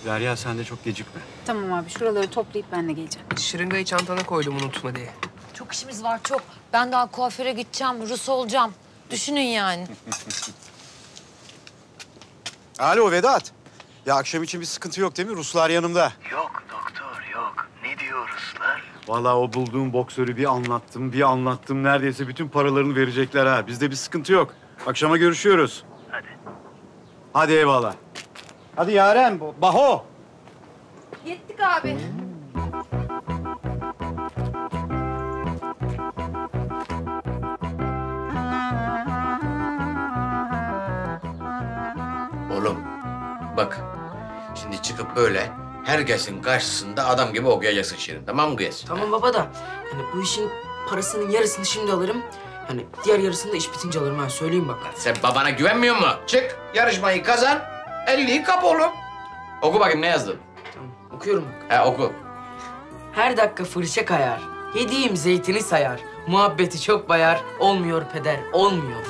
Derya sen de çok gecikme. Tamam abi, şuraları toplayıp ben de geleceğim. Şırıngayı çantana koydum unutma diye. Çok işimiz var çok. Ben daha kuaföre gideceğim, Rus olacağım. Düşünün yani. Alo Vedat. Ya akşam için bir sıkıntı yok değil mi? Ruslar yanımda. Yok doktor yok. Ne diyor Ruslar? Vallahi o bulduğum boksörü bir anlattım. Neredeyse bütün paralarını verecekler ha. Bizde bir sıkıntı yok. Akşama görüşüyoruz. Hadi. Hadi eyvallah. Hadi Yaren, Baho. Yettik abi. Oğlum bak şimdi çıkıp böyle herkesin karşısında adam gibi okuyacaksın şiirin, tamam mı kız? Tamam baba da hani bu işin parasının yarısını şimdi alırım. Hani diğer yarısını da iş bitince alırım ha, söyleyeyim bak. Sen babana güvenmiyor musun? Çık yarışmayı kazan, 50'yi kap oğlum. Oku bakayım ne yazdın? Tamam, okuyorum bak. He oku. Her dakika fırça kayar, yediğim zeytini sayar. Muhabbeti çok bayar, olmuyor peder, olmuyor.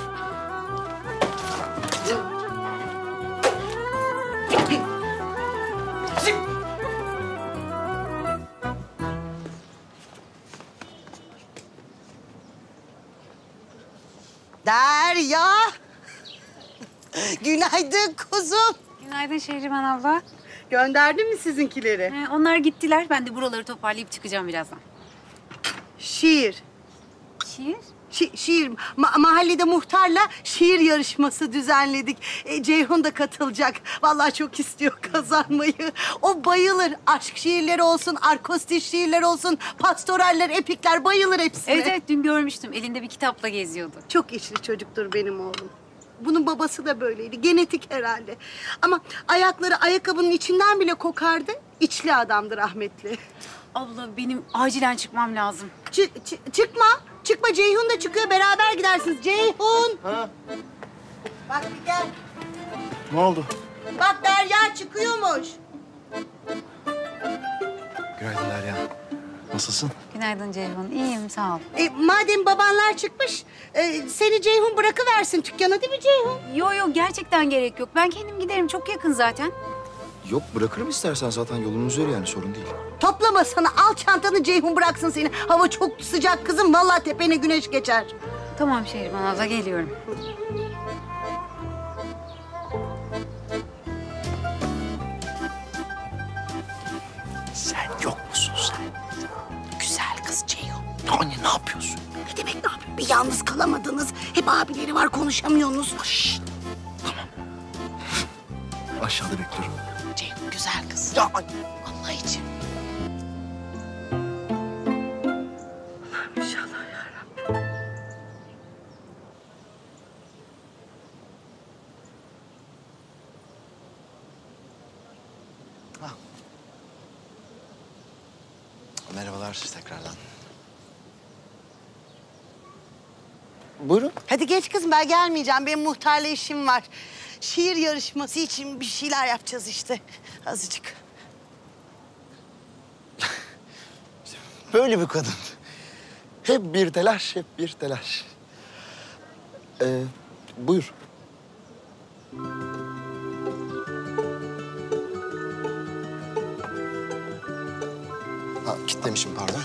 Derya! Günaydın kuzum. Günaydın Şehriban abla. Gönderdin mi sizinkileri? Onlar gittiler. Ben de buraları toparlayıp çıkacağım birazdan. Şiir. Şiir? Şiir. Mahallede muhtarla şiir yarışması düzenledik. Ceyhun da katılacak. Vallahi çok istiyor kazanmayı. O bayılır. Aşk şiirleri olsun, arkostik şiirler olsun, pastoraller, epikler bayılır hepsine. Evet, dün görmüştüm. Elinde bir kitapla geziyordu. Çok içli çocuktur benim oğlum. Bunun babası da böyleydi. Genetik herhalde. Ama ayakları ayakkabının içinden bile kokardı. İçli adamdı rahmetli. Abla benim acilen çıkmam lazım. Çıkma. Çıkma. Ceyhun da çıkıyor. Beraber gidersiniz. Ceyhun. Ha? Bak bir gel. Ne oldu? Bak Derya çıkıyormuş. Günaydın Derya. Nasılsın? Günaydın Ceyhun. İyiyim, sağ ol. Madem babanlar çıkmış, seni Ceyhun bırakıversin dükkana değil mi Ceyhun? Yo gerçekten gerek yok. Ben kendim giderim. Çok yakın zaten. Yok bırakırım istersen zaten yolun üzeri yani sorun değil. Toplama sana. Al çantanı Ceyhun bıraksın seni. Hava çok sıcak kızım. Vallahi tepene güneş geçer. Tamam Şehriban abla, geliyorum. Sen yok musun sen? Güzel kız Ceyhun. Anne ne yapıyorsun? Ne demek ne yapayım? Bir yalnız kalamadınız. Hep abileri var konuşamıyorsunuz. Şşt. Aşağıda bekliyorum. Ceyhun güzel kız. Ya anne. Allah için. İnşallah yarabbim. Merhabalar tekrardan. Buyurun. Hadi geç kızım, ben gelmeyeceğim. Benim muhtarla işim var. Şiir yarışması için bir şeyler yapacağız işte. Azıcık. Böyle bir kadın. Hep bir telaş, hep bir telaş. Buyur. Ha, kilitlemişim pardon.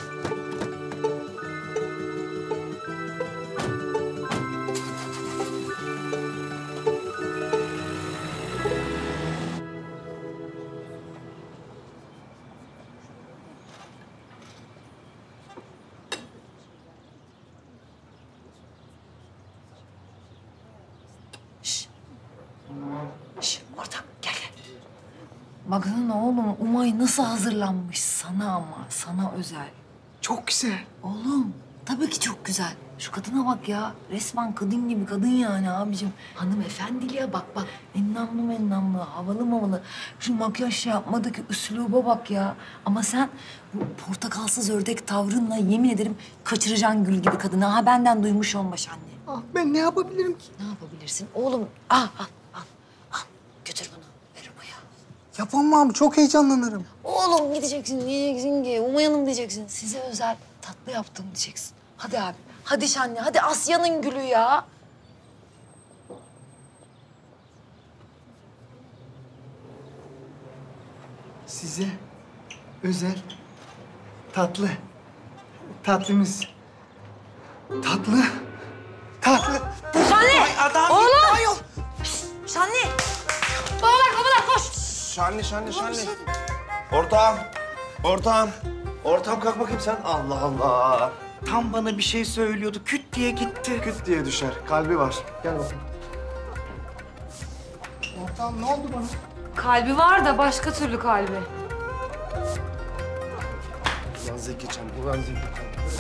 Şş, orada gel. Baksana oğlum, Umay nasıl hazırlanmış sana ama, sana özel. Çok güzel. Oğlum, tabii ki çok güzel. Şu kadına bak ya, resmen kadın gibi kadın yani abicim. Hanımefendiliğe bak. Ennamlı, havalı. Şu makyaj şey yapmadaki üsluba bak ya. Ama sen bu portakalsız ördek tavrınla yemin ederim kaçıracaksın gül gibi kadını. Ha benden duymuş olmaş anne. Ah, ben ne yapabilirim ki? Ne yapabilirsin? Oğlum, al. Götür bunu, ver Umay'a. Yapamam, çok heyecanlanırım. Oğlum gideceksin, diyeceksin ki Umay Hanım diyeceksin. Size özel tatlı yaptım diyeceksin. Hadi abi, hadi Şanlı, hadi Asya'nın gülü ya. size özel tatlımız. Tatlı. Şanlı! Ay adam Oğlum! gitti ayol. Şanlı! Babalar koş! Şanlı. Ortağım kalk bakayım sen. Allah Allah. Tam bana bir şey söylüyordu. Küt diye gitti. Küt diye düşer. Kalbi var. Gel bakayım. Ortağım ne oldu bana? Kalbi var da başka türlü kalbi. Ulan Zekican, ulan Zekican.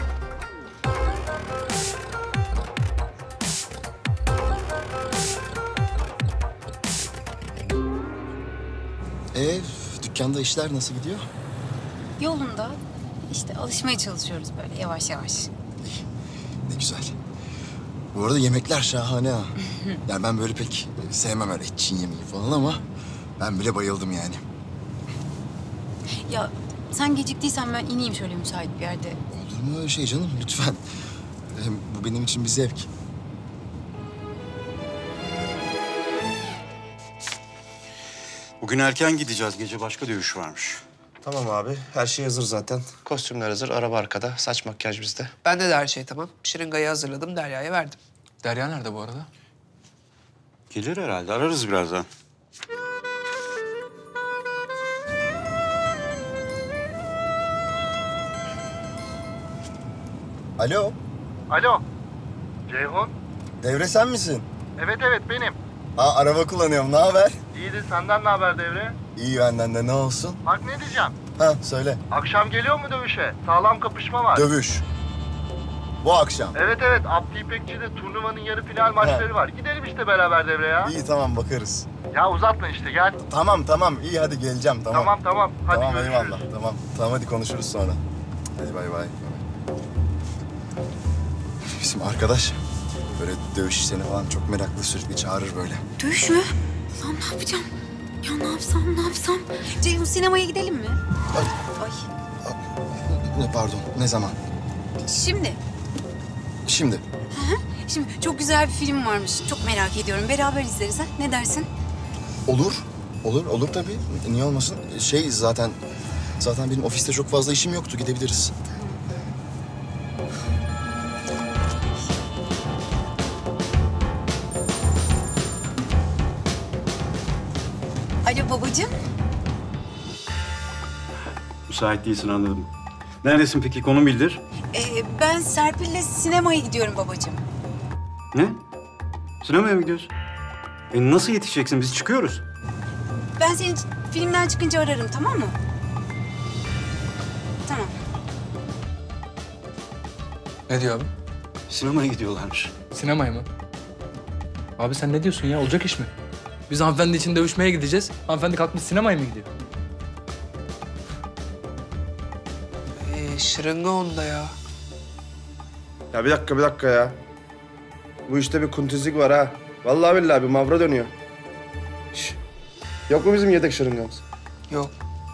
Dükkanda işler nasıl gidiyor? Yolunda. İşte alışmaya çalışıyoruz böyle yavaş yavaş. Ne güzel. Bu arada yemekler şahane ha. Yani ben böyle pek sevmem öyle Çin yemeği falan ama ben bile bayıldım yani. Ya sen geciktiysen ben ineyim şöyle müsait bir yerde. Olur mu öyle şey canım? Lütfen. Hem bu benim için bir zevk. Bugün erken gideceğiz. Gece başka dövüş varmış. Tamam abi, her şey hazır zaten. Kostümler hazır, araba arkada, saç makyaj bizde. Bende de her şey tamam. Şırıngayı hazırladım, Derya'ya verdim. Derya nerede bu arada? Gelir herhalde. Ararız birazdan. Alo, Alo. Ceyhun. Devre sen misin? Evet benim. Araba kullanıyorum. Ne haber? İyidir, senden ne haber Devre? İyi benden de ne olsun? Bak ne diyeceğim. Söyle. Akşam geliyor mu dövüşe? Sağlam kapışma var. Dövüş. Bu akşam. Evet Abdi İpekçi'de turnuvanın yarı final maçları var. Gidelim işte beraber Devre ya. İyi tamam bakarız. Ya uzatma işte gel. Tamam iyi hadi geleceğim tamam. Tamam. Hadi Tamam görüşürüz. eyvallah tamam hadi konuşuruz sonra. Hadi bay. Bizim arkadaş böyle dövüş işlerine falan çok meraklı, sürekli çağırır böyle. Dövüş mü? Lan ne yapacağım? Ya ne yapsam? Ceyhun sinemaya gidelim mi? Ay. Ay. Pardon ne zaman? Şimdi. Şimdi. Şimdi çok güzel bir film varmış. Çok merak ediyorum. Beraber izleriz ha. Ne dersin? Olur tabii. Niye olmasın? Zaten benim ofiste çok fazla işim yoktu. Gidebiliriz. Alo babacığım. Müsait değilsin anladım. Neredesin peki? Konum bildir. Ben Serpil'le sinemaya gidiyorum babacığım. Ne? Sinemaya mı gidiyorsun? Nasıl yetişeceksin? Biz çıkıyoruz. Ben seni filmden çıkınca ararım, tamam mı? Tamam. Ne diyor abi? Sinemaya gidiyorlarmış. Sinemaya mı? Abi sen ne diyorsun ya? Olacak iş mi? Biz hanımefendi için dövüşmeye gideceğiz. Hanımefendi kalkmış sinemaya mı gidiyor? Şırınga onda ya. Ya bir dakika ya. Bu işte bir kuntizlik var ha. Vallahi billahi bir mavra dönüyor. Şş. Yok mu bizim yedek şırıngamız? Yok.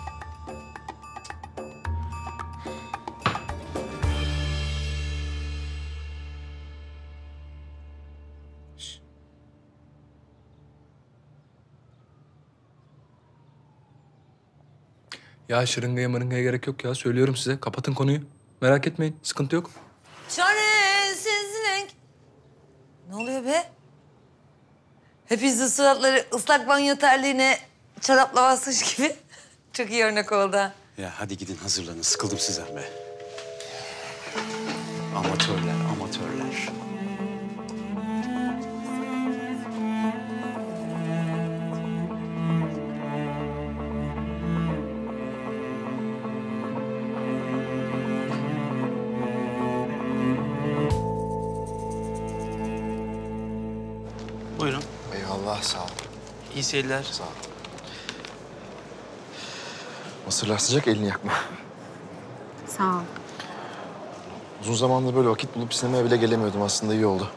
Ya şırıngaya mırıngaya gerek yok ya. Söylüyorum size. Kapatın konuyu. Merak etmeyin. Sıkıntı yok. Çaresizlik. Ne oluyor be? Hepinizin suratları ıslak banyo terliğine çorapla basmış gibi. Çok iyi örnek oldu ha. Ya hadi gidin hazırlanın. Sıkıldım sizden be. Amatörler. Buyurun. Eyvallah sağ ol. İyi seyirler. Sağ ol. Mısırlar sıcak, elini yakma. Sağ ol. Uzun zamandır böyle vakit bulup sinemaya bile gelemiyordum. Aslında iyi oldu.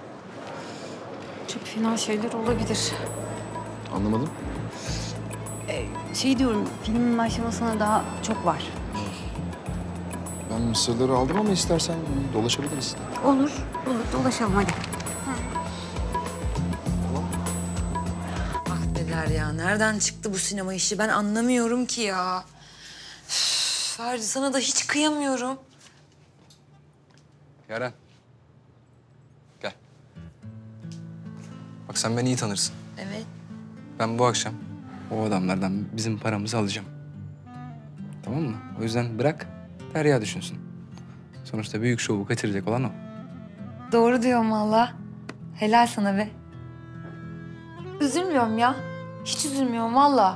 Çok fena şeyler olabilir. Anlamadım. Diyorum, filmin başlamasına daha çok var. Ben mısırları aldım ama istersen dolaşabiliriz. Olur, dolaşalım hadi. Ah be Derya. Nereden çıktı bu sinema işi? Ben anlamıyorum ki ya. Üf, Ferdi sana da hiç kıyamıyorum. Yaren. Gel. Bak sen beni iyi tanırsın. Evet. Ben bu akşam o adamlardan bizim paramızı alacağım. Tamam mı? O yüzden bırak Derya düşünsün. Sonuçta büyük şovu kaçıracak olan o. Doğru diyorum valla. Helal sana be. Üzülmüyorum ya. Hiç üzülmüyorum valla.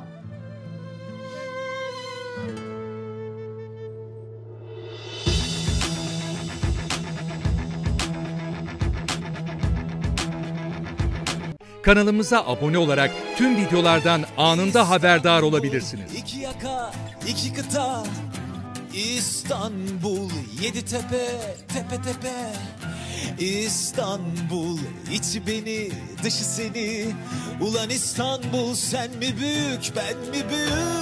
Kanalımıza abone olarak tüm videolardan anında haberdar olabilirsiniz. İki yaka, iki kıta, İstanbul, yedi tepe, tepe tepe. İstanbul, içi beni, dışı seni. Ulan İstanbul, sen mi büyük, ben mi büyük?